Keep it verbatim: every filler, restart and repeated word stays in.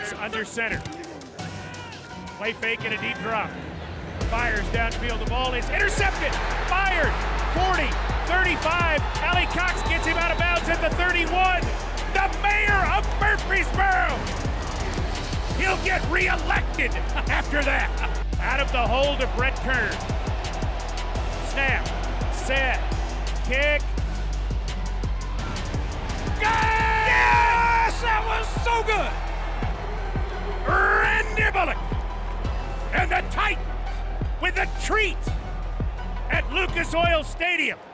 Cox under center. Play fake and a deep drop. Fires downfield. The ball is intercepted. Fired. forty, thirty-five. Ali Cox gets him out of bounds at the thirty-one. The mayor of Murfreesboro. He'll get reelected after that. Out of the hold of Brett Kern. Snap. Set. Kick. Yes! That was so good! Randy Bullock and the Titans with a treat at Lucas Oil Stadium.